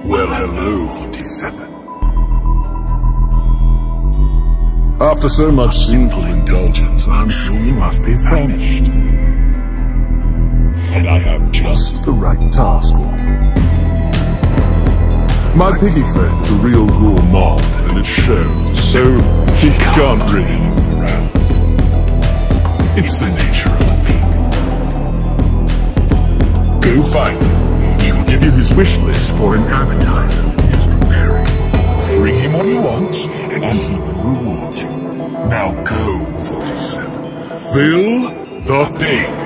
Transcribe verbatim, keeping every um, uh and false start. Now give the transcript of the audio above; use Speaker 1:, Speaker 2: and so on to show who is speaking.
Speaker 1: Well, hello, forty-seven.
Speaker 2: After so much sinful indulgence, I'm sure you must be famished. And I have just the right task for you. My piggy friend is a real gourmand, and it shows, so he can't really move around. It's the nature of a pig. Go find him. He will give you his wish list for an appetizer that he is preparing. Bring him what he wants, and he will reward you. Now go, forty-seven. Fill the pig.